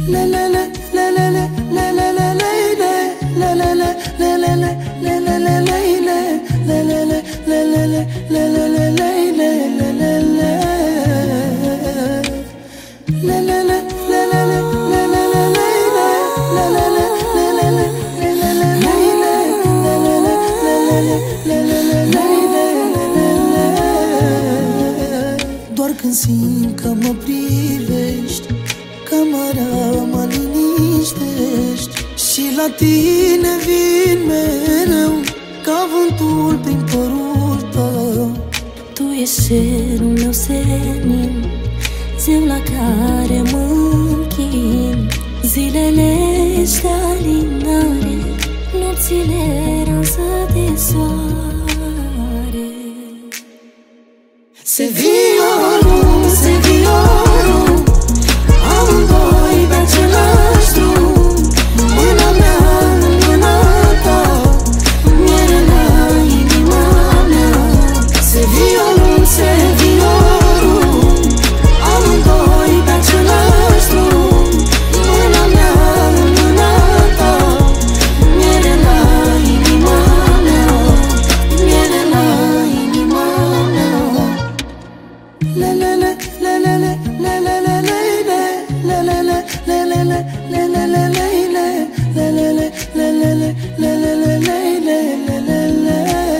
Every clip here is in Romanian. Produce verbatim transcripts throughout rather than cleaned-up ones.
Doar când simt că mă privești, camera mă liniștești și la tine vin mereu ca vântul prin părul tău. Tu ești cerul meu senin, zeu la care mă închin. Zilele ești alinare, nopțile rază de soare. Se viorul, se viorul, amândoi pe același drum. Mâna mea în mâna ta, miere la inima mea. Se viorul, se viorul, amândoi pe același drum. Mâna mea în mâna ta, miere la inima mea, miere la inima mea. La la la la la la la la la la la la la la la la la la la.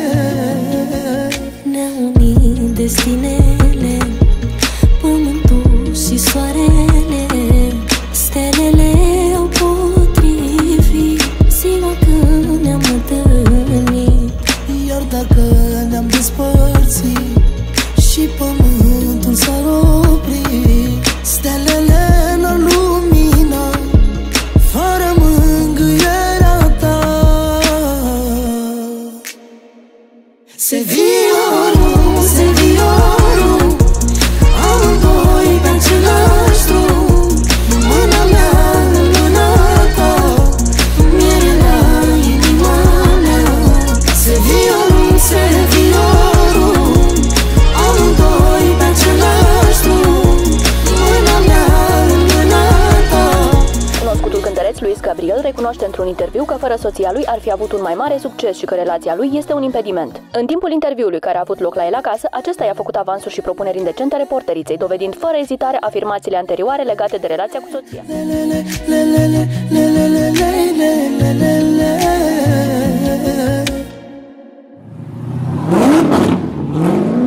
Ne-au unit destinele, pământul și soarele. Stelele au potrivit ziua când ne-am întâlnit. Iar dacă ne-am despărțit și pământul s-ar opri, stelele n-ar lumina fără mângâierea ta. Se viorul, se viorul, amândoi pe același drum. Mâna mea în mâna ta, miere la inima mea. Se viorul, se viorul, amândoi pe același drum. Mâna mea în mâna ta. Cunoscutul cântăreț Luis Gabriel recunoaște într-un interviu că fără soția lui ar fi avut un mai mare succes și că relația lui este un impediment. În timpul interviului care a avut loc la el acasă, acesta i-a făcut avansuri și propuneri indecente reporteriței, dovedind fără ezitare afirmațiile anterioare legate de relația cu soția. La